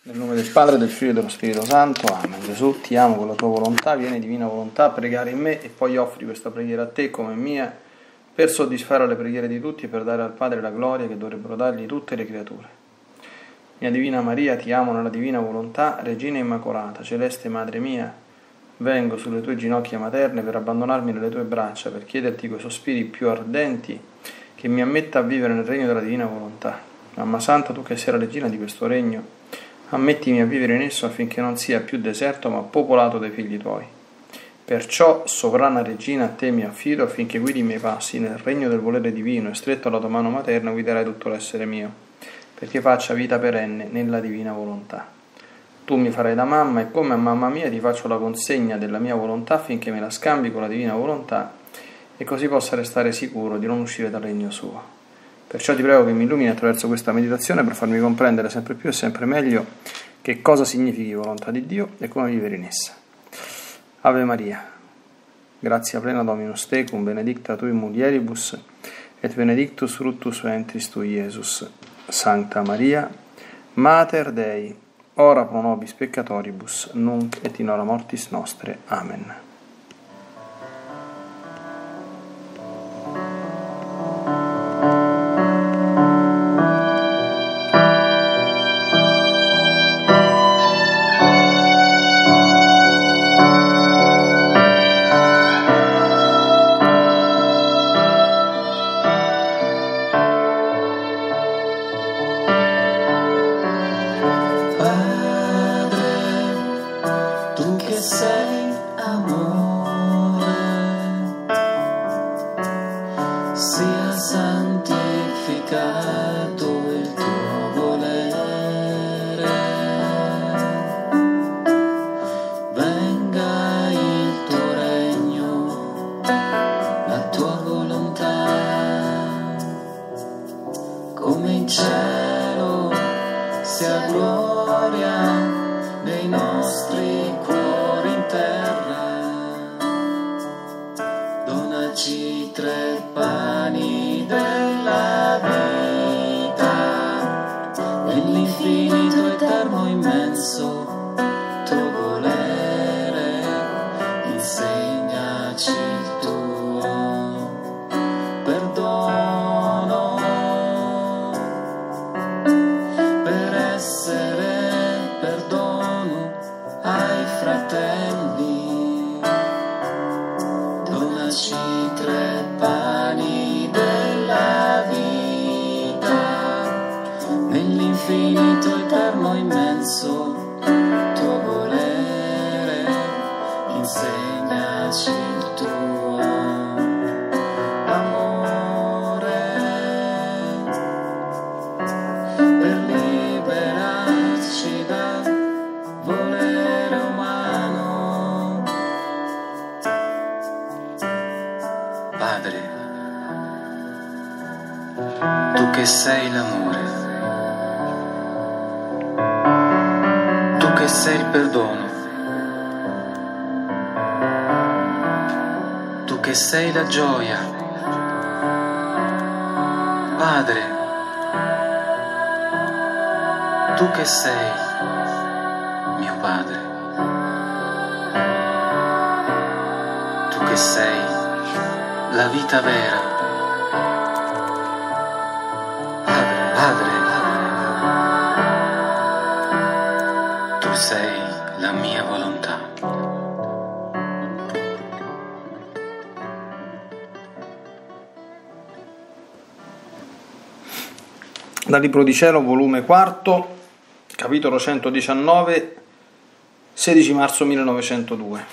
Nel nome del Padre, del Figlio e dello Spirito Santo. Amen. Gesù, ti amo con la tua volontà, vieni divina volontà a pregare in me e poi offri questa preghiera a te come mia per soddisfare le preghiere di tutti e per dare al Padre la gloria che dovrebbero dargli tutte le creature. Mia Divina Maria, ti amo nella divina volontà, Regina Immacolata, Celeste Madre mia, vengo sulle tue ginocchia materne per abbandonarmi nelle tue braccia, per chiederti coi sospiri più ardenti che mi ammetta a vivere nel regno della divina volontà. Mamma Santa, tu che sei la regina di questo regno, ammettimi a vivere in esso affinché non sia più deserto ma popolato dai figli tuoi. Perciò, sovrana regina, a te mi affido affinché guidi i miei passi nel regno del volere divino e stretto alla tua mano materna guiderai tutto l'essere mio, perché faccia vita perenne nella divina volontà. Tu mi farai da mamma e come a mamma mia ti faccio la consegna della mia volontà affinché me la scambi con la divina volontà e così possa restare sicuro di non uscire dal regno suo. Perciò ti prego che mi illumini attraverso questa meditazione per farmi comprendere sempre più e sempre meglio che cosa significhi volontà di Dio e come vivere in essa. Ave Maria, grazia plena Dominus tecum, benedicta tui mulieribus, et benedictus fructus ventris tui, Iesus. Sancta Maria, Mater Dei, ora pro nobis peccatoribus, nunc et in hora mortis nostre. Amen. Tu che sei l'amore, tu che sei il perdono, tu che sei la gioia, Padre, tu che sei mio Padre, tu che sei la vita vera. Padre, tu sei la mia volontà. Dal Libro di Cielo, volume 4, capitolo 119, 16 marzo 1902.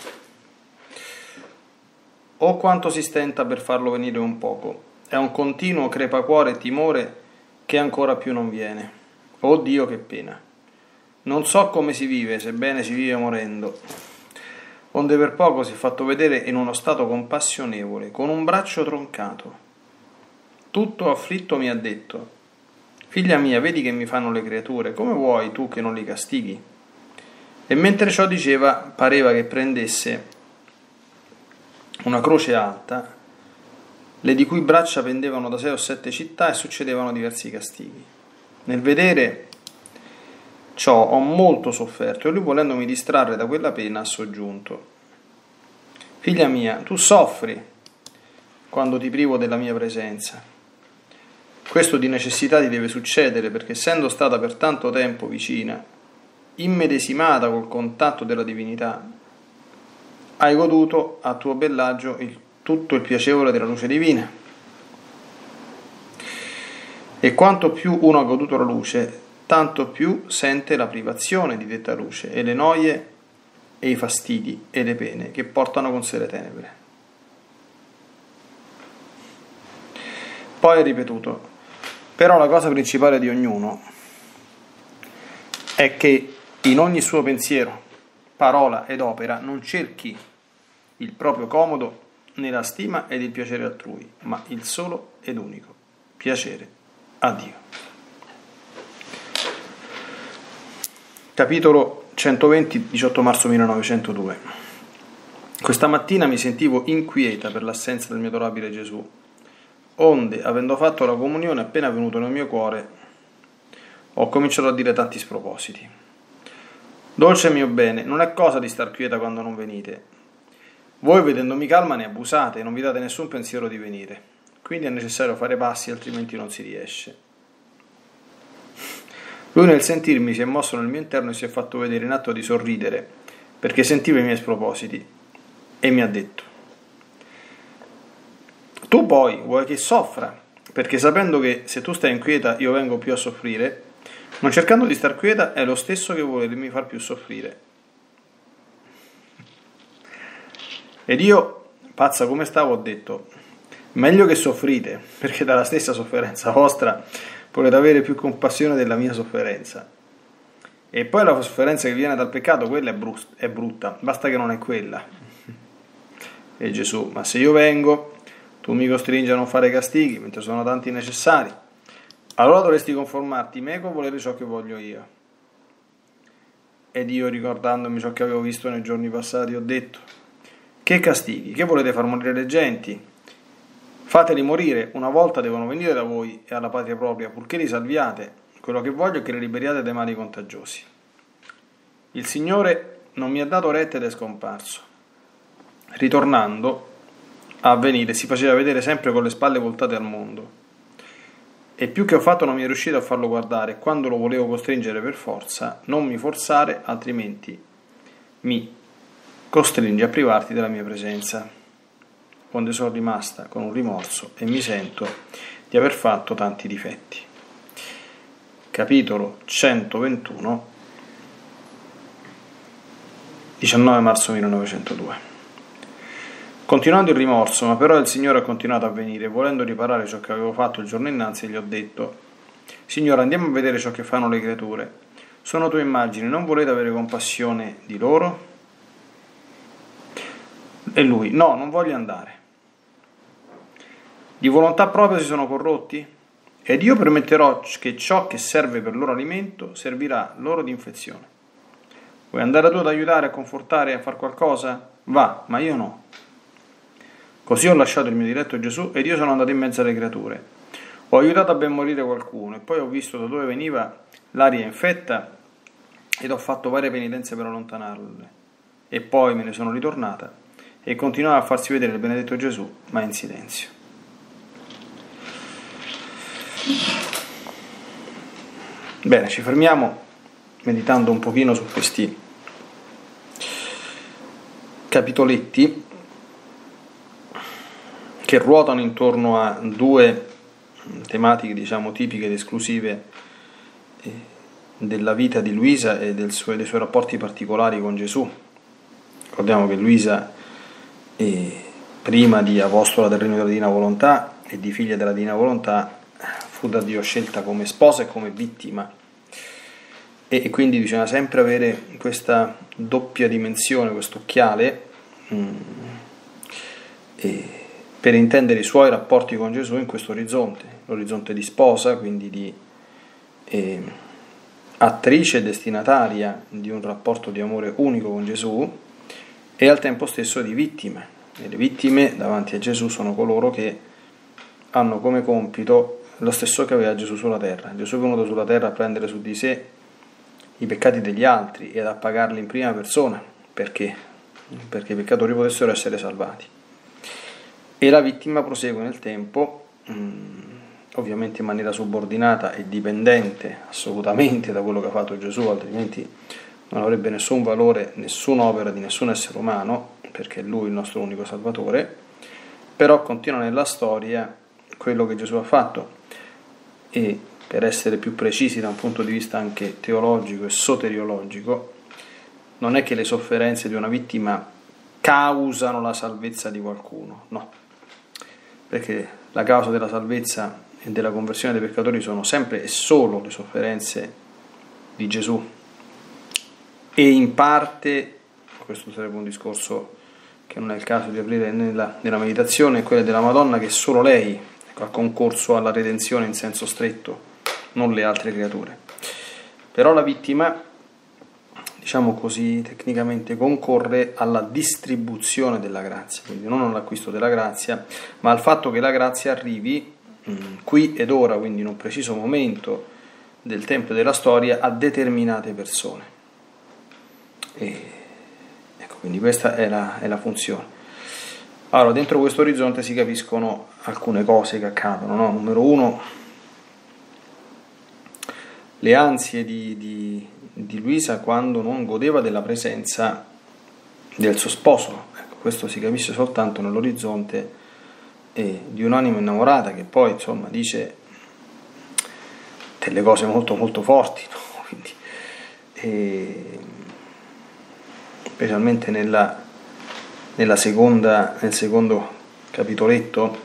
Oh, quanto si stenta per farlo venire un poco. È un continuo crepacuore e timore che ancora più non viene. Oh Dio, che pena! Non so come si vive, sebbene si vive morendo. Onde per poco si è fatto vedere in uno stato compassionevole, con un braccio troncato. Tutto afflitto mi ha detto: figlia mia, vedi che mi fanno le creature, come vuoi tu che non li castighi? E mentre ciò diceva, pareva che prendesse una croce alta, le di cui braccia pendevano da 6 o 7 città e succedevano diversi castighi. Nel vedere ciò ho molto sofferto, e lui, volendomi distrarre da quella pena, ha soggiunto: figlia mia, tu soffri quando ti privo della mia presenza. Questo di necessità ti deve succedere, perché essendo stata per tanto tempo vicina, immedesimata col contatto della divinità, hai goduto a tuo bellaggio tutto il piacevole della luce divina. E quanto più uno ha goduto la luce, tanto più sente la privazione di detta luce e le noie e i fastidi e le pene che portano con sé le tenebre. Poi è ripetuto: però la cosa principale di ognuno è che in ogni suo pensiero, parola ed opera non cerchi il proprio comodo né la stima ed il piacere altrui, ma il solo ed unico piacere a Dio. Capitolo 120, 18 marzo 1902. Questa mattina mi sentivo inquieta per l'assenza del mio adorabile Gesù, onde, avendo fatto la comunione appena venuto nel mio cuore, ho cominciato a dire tanti spropositi. Dolce mio bene, non è cosa di star quieta quando non venite. Voi, vedendomi calma, ne abusate e non vi date nessun pensiero di venire. Quindi è necessario fare passi, altrimenti non si riesce. Lui, nel sentirmi, si è mosso nel mio interno e si è fatto vedere in atto di sorridere, perché sentiva i miei spropositi, e mi ha detto: tu poi vuoi che soffra, perché sapendo che se tu stai inquieta io vengo più a soffrire, non cercando di star quieta è lo stesso che volermi far più soffrire. Ed io, pazza come stavo, ho detto: meglio che soffrite, perché dalla stessa sofferenza vostra volete avere più compassione della mia sofferenza. E poi la sofferenza che viene dal peccato, quella è brutta, basta che non è quella. E Gesù: ma se io vengo, tu mi costringi a non fare castighi, mentre sono tanti necessari, allora dovresti conformarti meco a volere ciò che voglio io. Ed io, ricordandomi ciò che avevo visto nei giorni passati, ho detto: che castighi? Che volete far morire le genti? Fateli morire, una volta devono venire da voi e alla patria propria, purché li salviate. Quello che voglio è che li liberiate dai mali contagiosi. Il Signore non mi ha dato retta ed è scomparso. Ritornando a venire si faceva vedere sempre con le spalle voltate al mondo, e più che ho fatto non mi è riuscito a farlo guardare. Quando lo volevo costringere per forza, non mi forzare, altrimenti mi costringi a privarti della mia presenza, onde sono rimasta con un rimorso e mi sento di aver fatto tanti difetti. Capitolo 121, 19 marzo 1902. Continuando il rimorso, ma però il Signore ha continuato a venire, volendo riparare ciò che avevo fatto il giorno innanzi, gli ho detto: Signore, andiamo a vedere ciò che fanno le creature. Sono tue immagini, non volete avere compassione di loro? E lui: no, non voglio andare. Di volontà propria si sono corrotti? Ed io permetterò che ciò che serve per loro alimento servirà loro di infezione. Vuoi andare tu ad aiutare, a confortare e a far qualcosa? Va, ma io no. Così ho lasciato il mio diletto Gesù ed io sono andato in mezzo alle creature. Ho aiutato a ben morire qualcuno e poi ho visto da dove veniva l'aria infetta ed ho fatto varie penitenze per allontanarle. E poi me ne sono ritornata e continuava a farsi vedere il benedetto Gesù, ma in silenzio. Bene, ci fermiamo meditando un pochino su questi capitoletti che ruotano intorno a due tematiche, diciamo, tipiche ed esclusive della vita di Luisa e dei suoi rapporti particolari con Gesù. Ricordiamo che Luisa, prima di apostola del regno della Divina Volontà e di figlia della Divina Volontà, fu da Dio scelta come sposa e come vittima, e quindi bisogna sempre avere questa doppia dimensione, questo occhiale, per intendere i suoi rapporti con Gesù in questo orizzonte, l'orizzonte di sposa, quindi di attrice e destinataria di un rapporto di amore unico con Gesù, e al tempo stesso di vittime. E le vittime davanti a Gesù sono coloro che hanno come compito lo stesso che aveva Gesù sulla terra. Gesù è venuto sulla terra a prendere su di sé i peccati degli altri ed a pagarli in prima persona. Perché? Perché i peccatori potessero essere salvati. E la vittima prosegue nel tempo, ovviamente in maniera subordinata e dipendente assolutamente da quello che ha fatto Gesù, altrimenti non avrebbe nessun valore, nessuna opera di nessun essere umano, perché è Lui il nostro unico Salvatore, però continua nella storia quello che Gesù ha fatto. E per essere più precisi da un punto di vista anche teologico e soteriologico, non è che le sofferenze di una vittima causano la salvezza di qualcuno, no, perché la causa della salvezza e della conversione dei peccatori sono sempre e solo le sofferenze di Gesù. E in parte, questo sarebbe un discorso che non è il caso di aprire nella meditazione, quella della Madonna, che solo lei ha concorso alla redenzione in senso stretto, non le altre creature. Però la vittima, diciamo così tecnicamente, concorre alla distribuzione della grazia, quindi non all'acquisto della grazia, ma al fatto che la grazia arrivi qui ed ora, quindi in un preciso momento del tempo e della storia, a determinate persone. E ecco, quindi questa è la funzione. Allora, dentro questo orizzonte si capiscono alcune cose che accadono, no? Numero uno, le ansie di Luisa quando non godeva della presenza del suo sposo. Ecco, questo si capisce soltanto nell'orizzonte di un'anima innamorata che poi, insomma, dice delle cose molto molto forti, no? Quindi, specialmente nel secondo capitoletto,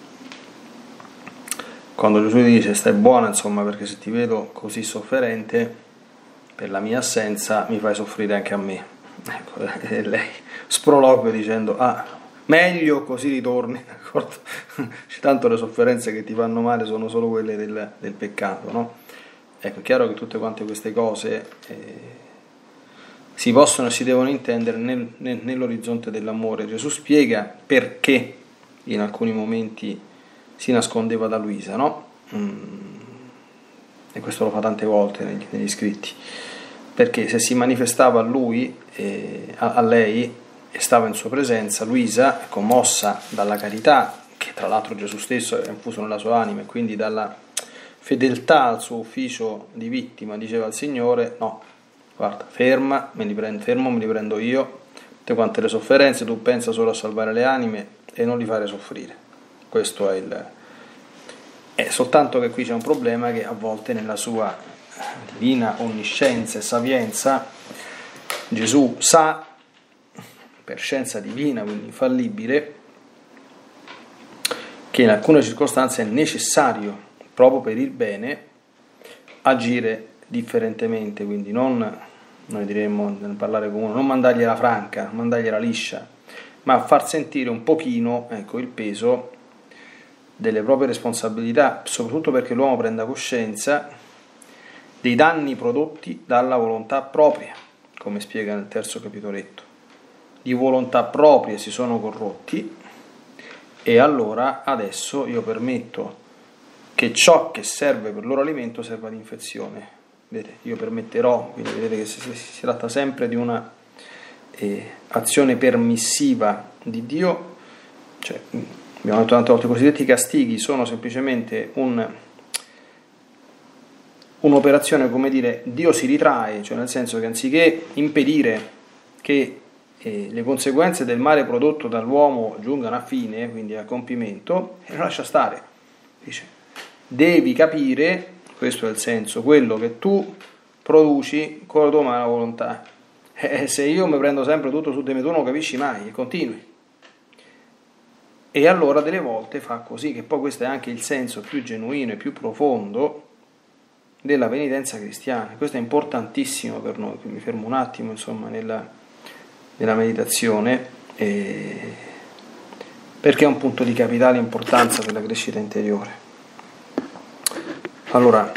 quando Gesù dice stai buona, insomma, perché se ti vedo così sofferente per la mia assenza mi fai soffrire anche a me. Ecco, e lei sproloquia dicendo meglio così ritorni, d'accordo? Tanto le sofferenze che ti fanno male sono solo quelle del peccato, no? Ecco, è chiaro che tutte quante queste cose si possono e si devono intendere nell'orizzonte dell'amore. Gesù spiega perché in alcuni momenti si nascondeva da Luisa, no? E questo lo fa tante volte negli scritti, perché se si manifestava a lui, a lei, e stava in sua presenza, Luisa, commossa dalla carità, che tra l'altro Gesù stesso aveva infuso nella sua anima, e quindi dalla fedeltà al suo ufficio di vittima, diceva al Signore: no, guarda, fermo, me li prendo io, tutte quante le sofferenze, tu pensa solo a salvare le anime e non li fare soffrire. Questo è soltanto che qui c'è un problema, che a volte nella sua divina onniscienza e sapienza Gesù sa, per scienza divina, quindi infallibile, che in alcune circostanze è necessario, proprio per il bene, agire differentemente, quindi non, noi diremmo nel parlare comune, non mandargliela franca, non mandargliela liscia, ma far sentire un pochino, ecco, il peso delle proprie responsabilità, soprattutto perché l'uomo prenda coscienza dei danni prodotti dalla volontà propria, come spiega nel terzo capitoletto. Di volontà propria si sono corrotti, e allora adesso io permetto che ciò che serve per il loro alimento serva di infezione. Vedete, io permetterò, quindi vedete che si tratta sempre di una azione permissiva di Dio. Cioè, abbiamo detto tante volte, i cosiddetti castighi sono semplicemente un'operazione, come dire, Dio si ritrae, cioè nel senso che anziché impedire che le conseguenze del male prodotto dall'uomo giungano a fine, quindi a compimento, lo lascia stare. Dice, devi capire, questo è il senso, quello che tu produci con la tua umana volontà. Se io mi prendo sempre tutto su di me, tu non capisci mai e continui. E allora delle volte fa così, che poi questo è anche il senso più genuino e più profondo della penitenza cristiana. Questo è importantissimo per noi, quindi mi fermo un attimo, insomma, nella meditazione, perché è un punto di capitale importanza per la crescita interiore. Allora,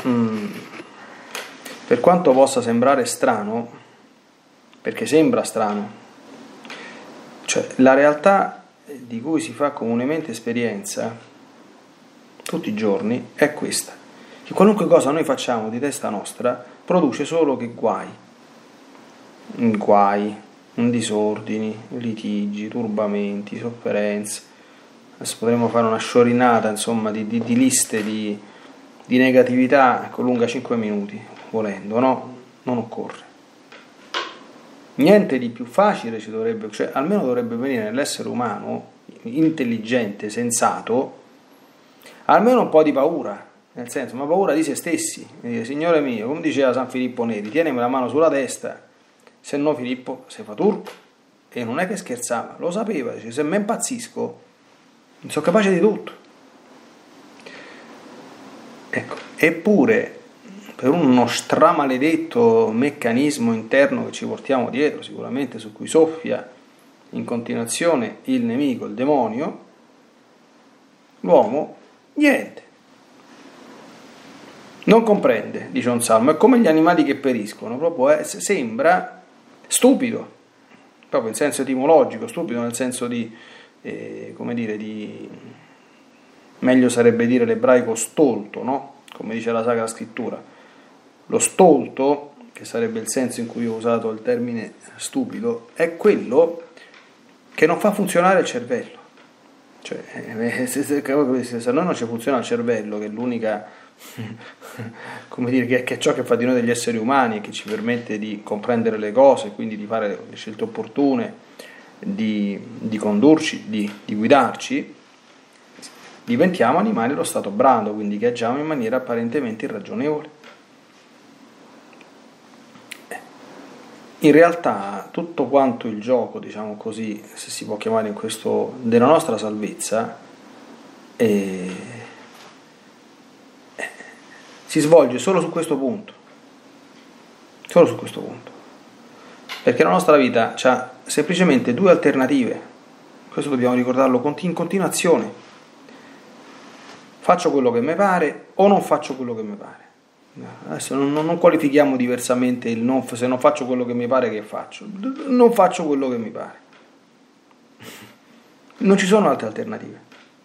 per quanto possa sembrare strano, perché sembra strano, cioè la realtà di cui si fa comunemente esperienza tutti i giorni è questa, che qualunque cosa noi facciamo di testa nostra produce solo che guai, disordini, litigi, turbamenti, sofferenze. Adesso potremmo fare una sciorinata, insomma, di liste di negatività, ecco, lunga 5 minuti, volendo, no? Non occorre. Niente di più facile ci dovrebbe, cioè almeno dovrebbe venire nell'essere umano intelligente, sensato, almeno un po' di paura, nel senso, ma paura di se stessi, e dire, Signore mio, come diceva San Filippo Neri, tienimi la mano sulla testa, se no Filippo si fa turco. E non è che scherzava, lo sapeva, dice, se me impazzisco sono capace di tutto. Ecco, eppure per uno stramaledetto meccanismo interno che ci portiamo dietro, sicuramente, su cui soffia in continuazione il nemico, il demonio, l'uomo niente, non comprende, dice un salmo, è come gli animali che periscono, proprio sembra stupido, proprio in senso etimologico, stupido nel senso di, come dire, di, meglio sarebbe dire l'ebraico stolto, no? Come dice la Sacra Scrittura. Lo stolto, che sarebbe il senso in cui ho usato il termine stupido, è quello che non fa funzionare il cervello. Cioè, se a noi non ci funziona il cervello, che è l'unica, come dire, che è ciò che fa di noi degli esseri umani e che ci permette di comprendere le cose, quindi di fare le scelte opportune, di condurci, di guidarci, diventiamo animali allo stato brado, quindi che agiamo in maniera apparentemente irragionevole. In realtà tutto quanto il gioco, diciamo così, se si può chiamare in questo, della nostra salvezza, si svolge solo su questo punto, perché la nostra vita ha semplicemente due alternative, questo dobbiamo ricordarlo in continuazione: faccio quello che mi pare o non faccio quello che mi pare. Adesso non qualifichiamo diversamente il non, se non faccio quello che mi pare, che faccio? Non faccio quello che mi pare. Non ci sono altre alternative.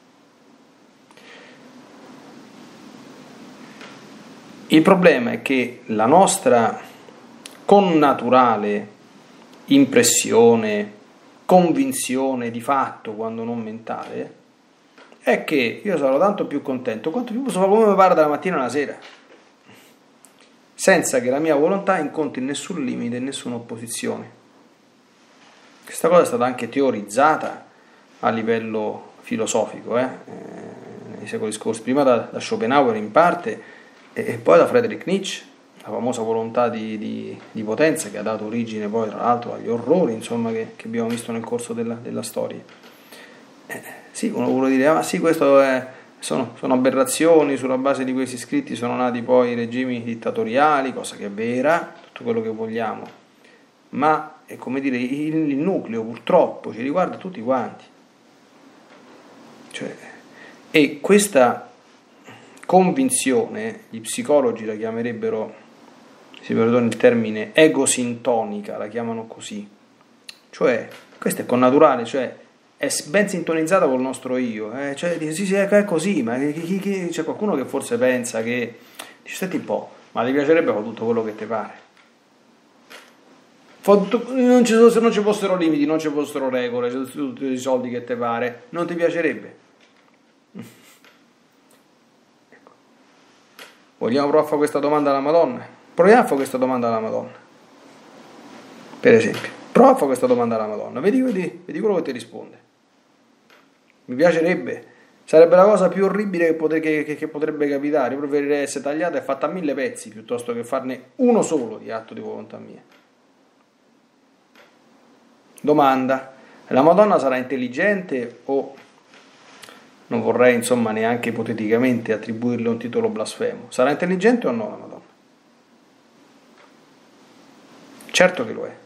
Il problema è che la nostra connaturale impressione, convinzione di fatto, quando non mentale, è che io sarò tanto più contento quanto più posso fare come mi pare dalla mattina alla sera, senza che la mia volontà incontri nessun limite e nessuna opposizione. Questa cosa è stata anche teorizzata a livello filosofico, nei secoli scorsi, prima da Schopenhauer in parte e poi da Friedrich Nietzsche, la famosa volontà di potenza che ha dato origine poi tra l'altro agli orrori, insomma, che abbiamo visto nel corso della storia. Sì, uno vuole dire, ma sì, questo sono aberrazioni, sulla base di questi scritti sono nati poi i regimi dittatoriali, cosa che è vera, tutto quello che vogliamo, ma è come dire, il nucleo purtroppo ci riguarda tutti quanti. E questa convinzione, gli psicologi la chiamerebbero, si perdoni il termine, egosintonica, la chiamano così, cioè questa è connaturale, cioè è ben sintonizzata col nostro io, cioè sì, è così, ma c'è qualcuno che forse pensa che, dice, senti un po', ma ti piacerebbe fare tutto quello che ti pare? Se non ci fossero limiti, non ci fossero regole, se tutti i soldi che ti pare, non ti piacerebbe? Ecco. Vogliamo provare a fare questa domanda alla Madonna? Proviamo a fare questa domanda alla Madonna, per esempio. Prova a fare questa domanda alla Madonna, vedi quello che ti risponde. Mi piacerebbe, sarebbe la cosa più orribile che potrebbe capitare. Io preferirei essere tagliata e fatta a 1000 pezzi piuttosto che farne uno solo di atto di volontà mia. Domanda: la Madonna sarà intelligente o, non vorrei insomma neanche ipoteticamente attribuirle un titolo blasfemo, sarà intelligente o no la Madonna? Certo che lo è.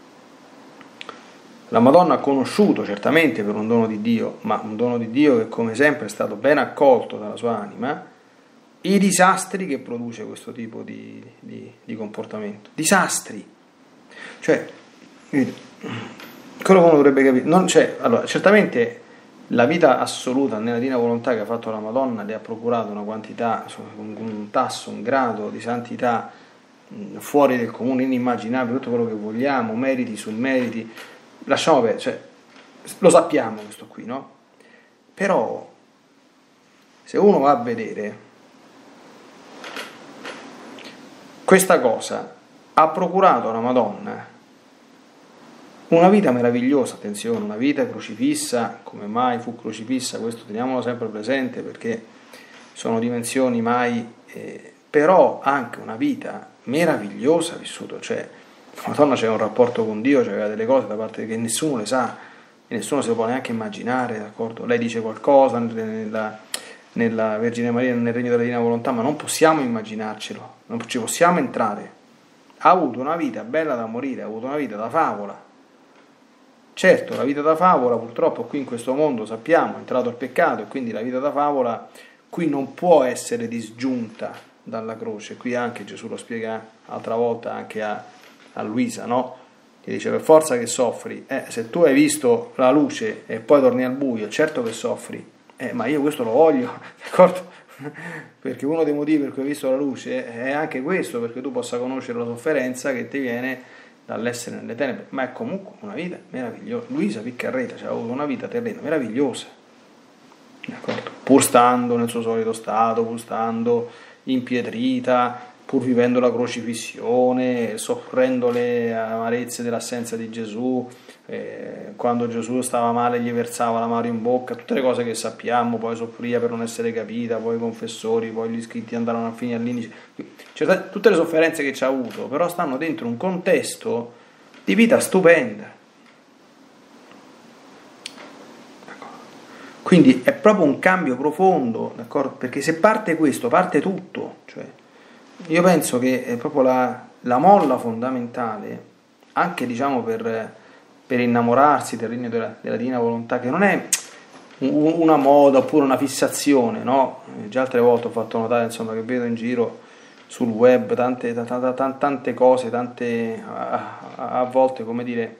La Madonna ha conosciuto certamente per un dono di Dio, ma un dono di Dio che come sempre è stato ben accolto dalla sua anima, i disastri che produce questo tipo di comportamento. Disastri! Cioè, quello che uno dovrebbe capire, allora, certamente la vita assoluta nella divina volontà che ha fatto la Madonna le ha procurato una quantità, un tasso, un grado di santità fuori del comune, inimmaginabile, tutto quello che vogliamo, meriti su meriti, lasciamo perdere, cioè, lo sappiamo questo qui, no? Però se uno va a vedere, questa cosa ha procurato alla Madonna una vita meravigliosa, attenzione, una vita crocifissa. Come mai fu crocifissa? Questo teniamolo sempre presente, perché sono dimensioni mai, però anche una vita meravigliosa vissuta, cioè la Madonna c'era un rapporto con Dio, c'aveva delle cose da parte che nessuno le sa, e nessuno se lo può neanche immaginare, d'accordo? Lei dice qualcosa nella Vergine Maria, nel regno della Divina Volontà, ma non possiamo immaginarcelo, non ci possiamo entrare. Ha avuto una vita bella da morire, ha avuto una vita da favola. Certo, la vita da favola purtroppo qui in questo mondo sappiamo è entrato il peccato, e quindi la vita da favola qui non può essere disgiunta dalla croce. Qui anche Gesù lo spiega altra volta anche a Luisa, no? Che dice: per forza che soffri, se tu hai visto la luce e poi torni al buio, certo che soffri, ma io questo lo voglio, d'accordo? Perché uno dei motivi per cui hai visto la luce è anche questo, perché tu possa conoscere la sofferenza che ti viene dall'essere nelle tenebre, ma è comunque una vita meravigliosa. Luisa Piccarreta ha avuto una vita terrena meravigliosa, d'accordo? Pur stando nel suo solito stato, pur stando impietrita, pur vivendo la crocifissione, soffrendo le amarezze dell'assenza di Gesù, quando Gesù stava male gli versava l'amaro in bocca, tutte le cose che sappiamo, poi soffriva per non essere capita, poi i confessori, poi gli scritti andarono a finire all'indice, cioè, tutte le sofferenze che ci ha avuto, però stanno dentro un contesto di vita stupenda. Quindi è proprio un cambio profondo, d'accordo? Perché se parte questo, parte tutto. Cioè, io penso che è proprio la molla fondamentale, anche diciamo per innamorarsi del regno della Divina Volontà, che non è una moda oppure una fissazione, no? Già altre volte ho fatto notare, insomma, che vedo in giro sul web tante cose, tante a volte, come dire,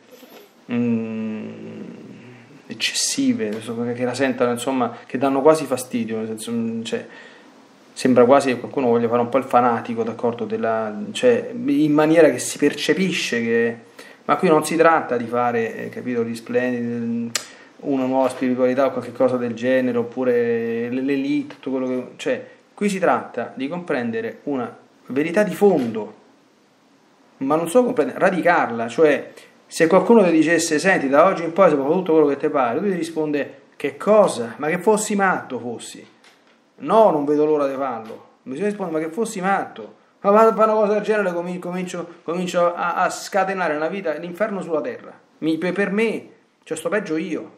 eccessive, che la sentono, insomma, che danno quasi fastidio, nel senso, cioè, sembra quasi che qualcuno voglia fare un po' il fanatico, d'accordo, cioè, in maniera che si percepisce che... Ma qui non si tratta di fare, capito, gli splendidi, una nuova spiritualità o qualche cosa del genere, oppure l'elite, tutto quello che... Cioè, qui si tratta di comprendere una verità di fondo, ma non solo comprendere, radicarla. Cioè, se qualcuno ti dicesse: senti, da oggi in poi si può fare tutto quello che ti pare, tu ti risponde: che cosa? Ma che fossi matto fossi? No, non vedo l'ora di farlo. Bisogna rispondere: ma che fossi matto? Ma vado a fare una cosa del genere, comincio a scatenare una vita, l'inferno sulla terra. Per me, cioè, sto peggio io.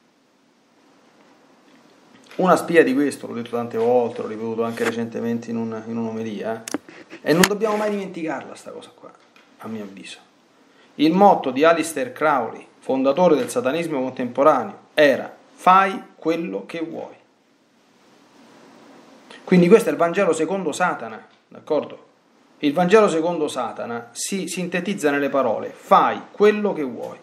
Una spia di questo, l'ho detto tante volte, l'ho ripetuto anche recentemente in un'omelia, e non dobbiamo mai dimenticarla sta cosa qua, a mio avviso. Il motto di Aleister Crowley, fondatore del satanismo contemporaneo, era: fai quello che vuoi. Quindi questo è il Vangelo secondo Satana, d'accordo? Il Vangelo secondo Satana si sintetizza nelle parole: fai quello che vuoi.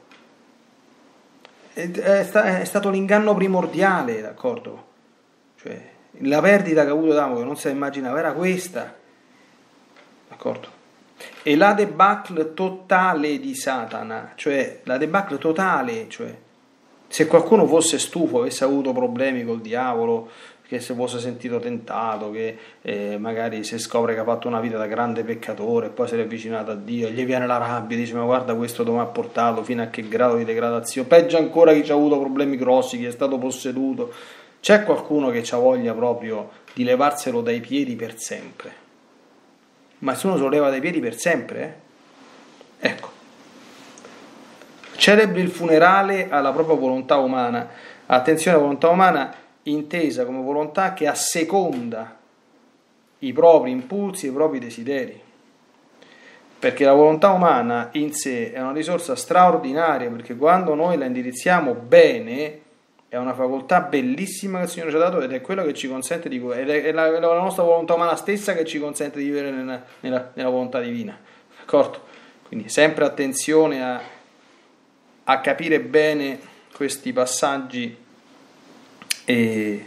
È stato l'inganno primordiale, d'accordo? Cioè, la perdita che ha avuto Adamo, che non si immaginava, era questa, d'accordo? E la debacle totale di Satana, cioè la debacle totale, cioè se qualcuno fosse stufo, avesse avuto problemi col diavolo, che se fosse sentito tentato, che magari se scopre che ha fatto una vita da grande peccatore e poi si è avvicinato a Dio, gli viene la rabbia, dice: ma guarda questo dove mi ha portato, fino a che grado di degradazione, peggio ancora chi ha avuto problemi grossi, chi è stato posseduto. C'è qualcuno che ha voglia proprio di levarselo dai piedi per sempre, ma se uno se lo leva dai piedi per sempre, ecco, celebri il funerale alla propria volontà umana. Attenzione, volontà umana intesa come volontà che asseconda i propri impulsi e i propri desideri, perché la volontà umana in sé è una risorsa straordinaria, perché quando noi la indirizziamo bene è una facoltà bellissima che il Signore ci ha dato, ed è quello che ci consente di, ed è la nostra volontà umana stessa che ci consente di vivere nella volontà divina, d'accordo? Quindi sempre attenzione a capire bene questi passaggi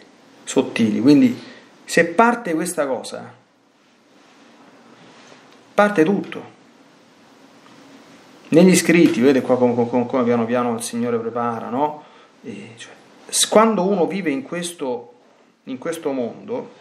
sottili. Quindi se parte questa cosa, parte tutto. Negli scritti, vedete qua come piano piano il Signore prepara, no? Cioè, quando uno vive in questo mondo,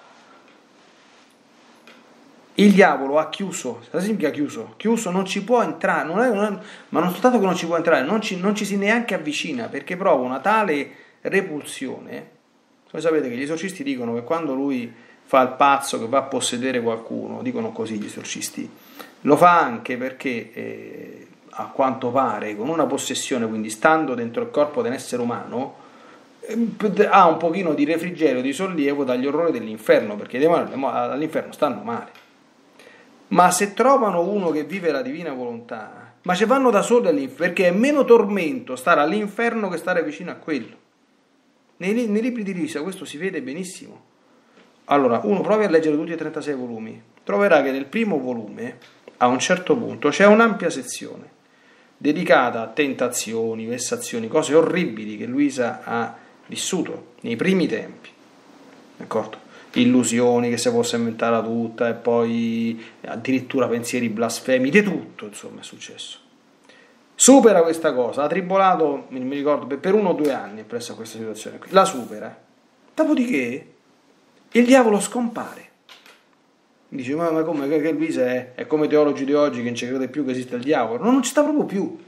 il diavolo ha chiuso. Cosa significa chiuso? Chiuso, non ci può entrare, ma non soltanto che non ci può entrare, non ci si neanche avvicina, perché prova una tale repulsione. Voi sapete che gli esorcisti dicono che quando lui fa il pazzo che va a possedere qualcuno, dicono così gli esorcisti, lo fa anche perché a quanto pare con una possessione, quindi stando dentro il corpo dell'essere umano, ha un pochino di refrigerio, di sollievo dagli orrori dell'inferno, perché i demoni all'inferno stanno male. Ma se trovano uno che vive la divina volontà, ma ci vanno da soli all'inferno, perché è meno tormento stare all'inferno che stare vicino a quello. Nei libri di Luisa questo si vede benissimo. Allora, uno provi a leggere tutti i 36 volumi, troverà che nel primo volume, a un certo punto, c'è un'ampia sezione dedicata a tentazioni, vessazioni, cose orribili che Luisa ha vissuto nei primi tempi, d'accordo? Illusioni che si fosse inventata tutta, e poi addirittura pensieri blasfemi, di tutto, insomma, è successo. Supera questa cosa, ha tribolato, mi ricordo, per 1 o 2 anni presso questa situazione qui, la supera. Dopodiché il diavolo scompare. Dice, ma come, che Luisa è come teologi di oggi che non ci crede più che esiste il diavolo? Non ci sta proprio più.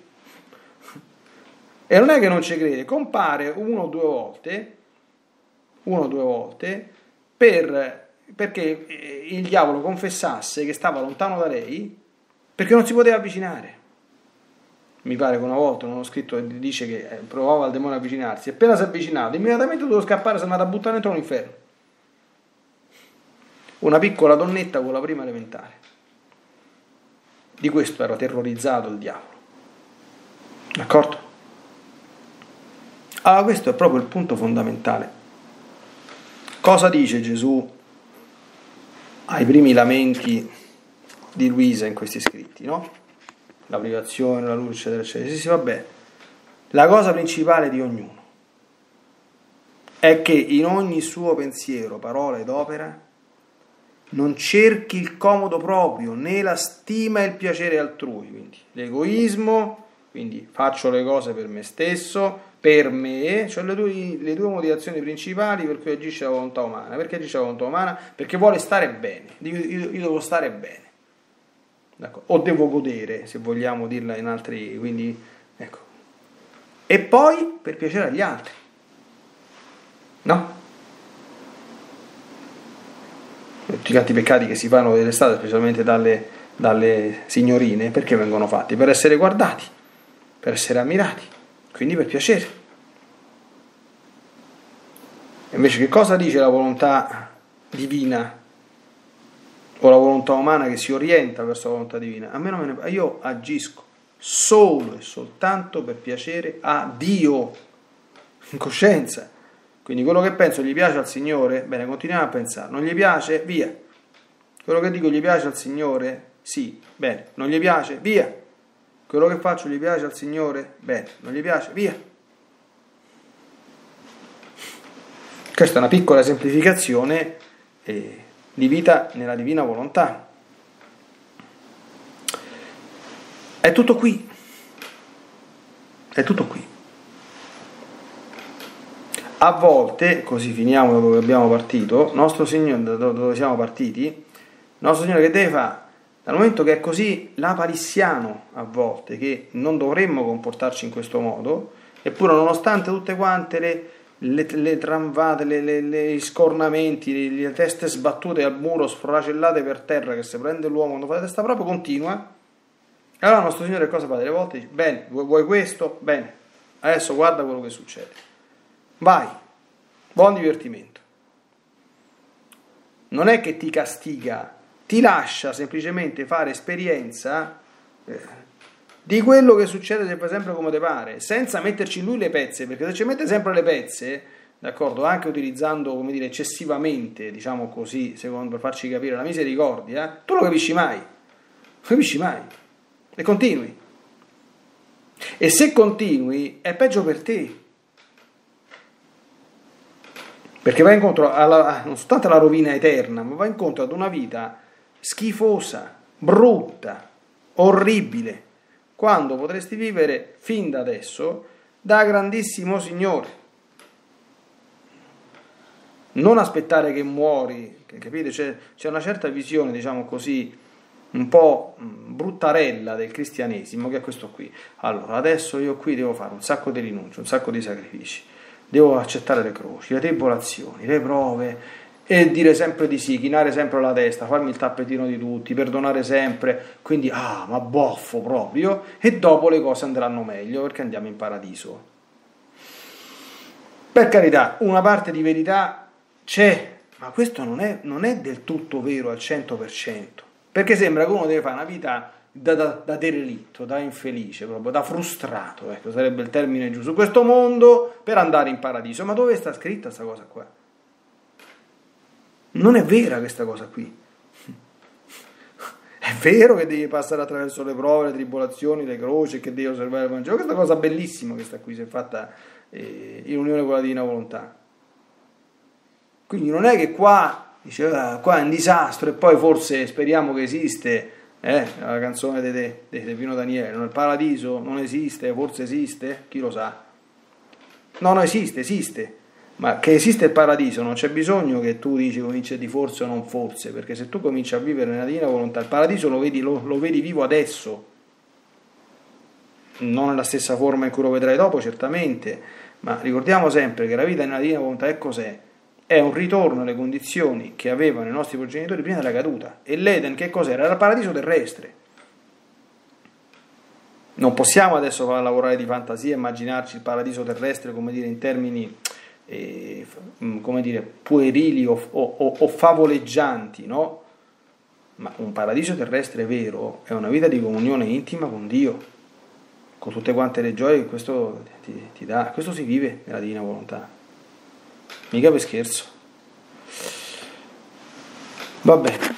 E non è che non ci crede, compare 1 o 2 volte, perché il diavolo confessasse che stava lontano da lei, perché non si poteva avvicinare. Mi pare che una volta uno scritto dice che provava il demonio a avvicinarsi, appena si è avvicinato, immediatamente doveva scappare, si è andato a buttare dentro l'inferno. Una piccola donnetta con la prima elementare. Di questo era terrorizzato il diavolo. D'accordo? Allora questo è proprio il punto fondamentale. Cosa dice Gesù ai primi lamenti di Luisa in questi scritti, no? La privazione, la luce, eccetera, eccetera. Sì, vabbè. La cosa principale di ognuno è che in ogni suo pensiero, parola ed opera non cerchi il comodo proprio, né la stima e il piacere altrui, quindi l'egoismo, quindi faccio le cose per me stesso, per me, cioè le due motivazioni principali per cui agisce la volontà umana. Perché agisce la volontà umana? Perché vuole stare bene, io devo stare bene, d'accordo? O devo godere, se vogliamo dirla in altri, quindi ecco. E poi per piacere agli altri, no? Tutti i tanti peccati che si fanno dell'estate, specialmente dalle signorine, perché vengono fatti? Per essere guardati, per essere ammirati, quindi per piacere. E invece che cosa dice la volontà divina o la volontà umana che si orienta verso la volontà divina? A me non me ne... Io agisco solo e soltanto per piacere a Dio, in coscienza. Quindi quello che penso gli piace al Signore, bene, continuiamo a pensare. Non gli piace? Via. Quello che dico gli piace al Signore? Sì. Bene. Non gli piace? Via. Quello che faccio gli piace al Signore? Bene. Non gli piace? Via. Questa è una piccola semplificazione di vita nella divina volontà. È tutto qui. È tutto qui. A volte, così finiamo dopo che abbiamo partito, nostro Signore, dove siamo partiti, nostro Signore che deve fare? Dal momento che è così lapalissiano a volte, che non dovremmo comportarci in questo modo, eppure nonostante tutte quante le tramvate, gli scornamenti, le teste sbattute al muro, sfracellate per terra, che se prende l'uomo quando fa la testa proprio, continua. E allora nostro Signore cosa fa? Delle volte dice, bene, vuoi questo? Bene, adesso guarda quello che succede. Vai, buon divertimento. Non è che ti castiga, ti lascia semplicemente fare esperienza di quello che succede se fai sempre come te pare, senza metterci in lui le pezze, perché se ci mette sempre le pezze, d'accordo, anche utilizzando, come dire, eccessivamente, diciamo così, secondo, per farci capire la misericordia, tu lo capisci mai, e continui. E se continui è peggio per te. Perché va incontro non soltanto alla rovina eterna, ma va incontro ad una vita schifosa, brutta, orribile, quando potresti vivere fin da adesso da grandissimo Signore. Non aspettare che muori, capite? C'è una certa visione, diciamo così, un po' bruttarella del cristianesimo, che è questo qui. Allora, adesso io qui devo fare un sacco di rinunce, un sacco di sacrifici, devo accettare le croci, le tribolazioni, le prove, e dire sempre di sì, chinare sempre la testa, farmi il tappetino di tutti, perdonare sempre, quindi, ma boffo proprio, e dopo le cose andranno meglio, perché andiamo in paradiso. Per carità, una parte di verità c'è, ma questo non è del tutto vero al 100%, perché sembra che uno deve fare una vita da derelitto, da infelice, proprio da frustrato, ecco, sarebbe il termine giusto, su questo mondo per andare in paradiso. Ma dove sta scritta questa cosa qua? Non è vera questa cosa qui. È vero che devi passare attraverso le prove, le tribolazioni, le croci, che devi osservare il Vangelo. Questa cosa bellissima che sta qui, si è fatta in unione con la Divina Volontà. Quindi non è che qua dice qua è un disastro e poi forse speriamo che esiste, la canzone di Pino Daniele, il paradiso non esiste, forse esiste, chi lo sa. No, esiste, ma che esiste il paradiso non c'è bisogno che tu cominci di forse o non forse, perché se tu cominci a vivere nella Divina Volontà, il paradiso lo vedi vivo adesso, non nella stessa forma in cui lo vedrai dopo certamente, ma ricordiamo sempre che la vita nella Divina Volontà è cos'è? È un ritorno alle condizioni che avevano i nostri progenitori prima della caduta. E l'Eden che cos'era? Era il paradiso terrestre. Non possiamo adesso far lavorare di fantasia e immaginarci il paradiso terrestre, come dire, in termini come dire, puerili o favoleggianti, no? Ma un paradiso terrestre vero è una vita di comunione intima con Dio, con tutte quante le gioie che questo ti dà. Questo si vive nella Divina Volontà. Mica per scherzo. Vabbè.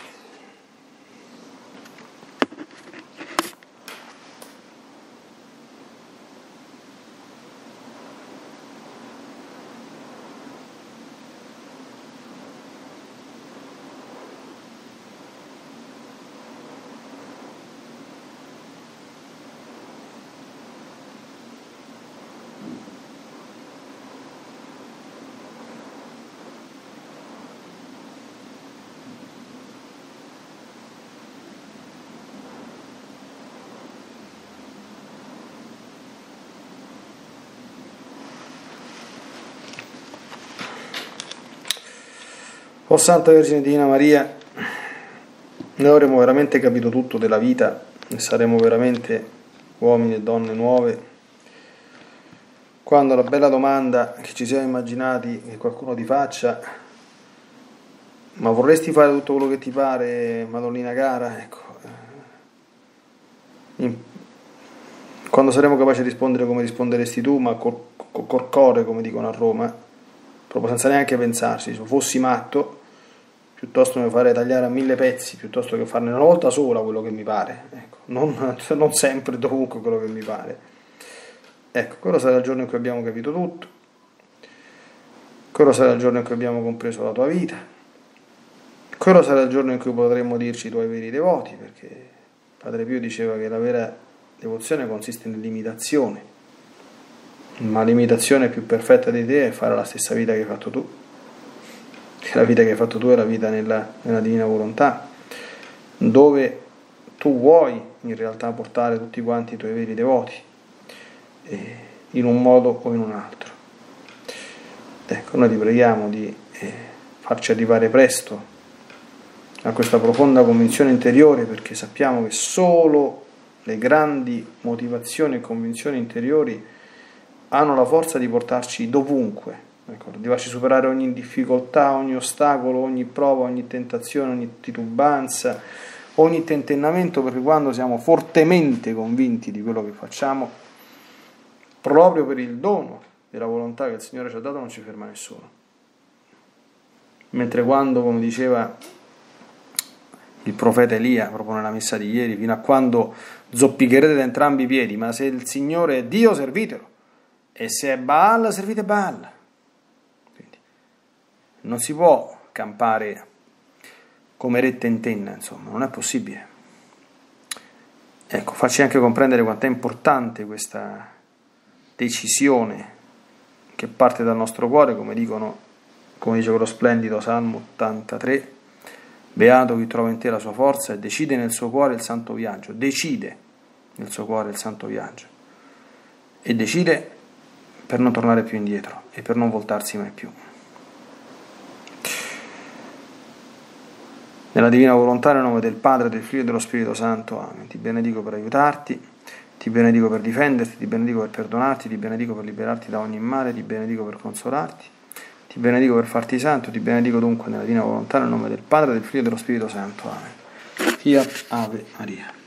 O Santa Vergine Divina Maria, noi avremo veramente capito tutto della vita e saremo veramente uomini e donne nuove quando la bella domanda che ci siamo immaginati che qualcuno ti faccia: ma vorresti fare tutto quello che ti pare, Madonnina cara? Ecco, quando saremo capaci di rispondere come risponderesti tu, ma col cuore, come dicono a Roma, proprio senza neanche pensarci, se fossi matto, piuttosto mi farei tagliare a 1000 pezzi, piuttosto che farne una volta sola quello che mi pare, ecco, non sempre, dovunque quello che mi pare. Ecco, quello sarà il giorno in cui abbiamo capito tutto, quello sarà il giorno in cui abbiamo compreso la tua vita, quello sarà il giorno in cui potremo dirci i tuoi veri devoti, perché Padre Pio diceva che la vera devozione consiste nell'imitazione, ma l'imitazione più perfetta di te è fare la stessa vita che hai fatto tu. La vita che hai fatto tu è la vita nella Divina Volontà, dove tu vuoi in realtà portare tutti quanti i tuoi veri devoti, in un modo o in un altro. Ecco, noi ti preghiamo di farci arrivare presto a questa profonda convinzione interiore, perché sappiamo che solo le grandi motivazioni e convinzioni interiori hanno la forza di portarci dovunque, di farci superare ogni difficoltà, ogni ostacolo, ogni prova, ogni tentazione, ogni titubanza, ogni tentennamento, perché quando siamo fortemente convinti di quello che facciamo, proprio per il dono della volontà che il Signore ci ha dato, non ci ferma nessuno. Mentre quando, come diceva il profeta Elia proprio nella messa di ieri, fino a quando zoppicherete da entrambi i piedi, ma se il Signore è Dio, servitelo, e se è Baal, servite Baal. Quindi non si può campare come re tentenna, insomma, non è possibile. Ecco, facci anche comprendere quanto è importante questa decisione che parte dal nostro cuore, come dice quello splendido Salmo 83, beato chi trova in te la sua forza e decide nel suo cuore il santo viaggio, decide nel suo cuore il santo viaggio e decide per non tornare più indietro e per non voltarsi mai più. Nella divina volontà, nel nome del Padre, del Figlio e dello Spirito Santo. Amen. Ti benedico per aiutarti, ti benedico per difenderti, ti benedico per perdonarti, ti benedico per liberarti da ogni male, ti benedico per consolarti, ti benedico per farti santo, ti benedico dunque nella divina volontà, nel nome del Padre, del Figlio e dello Spirito Santo. Amen. Fiat Ave Maria.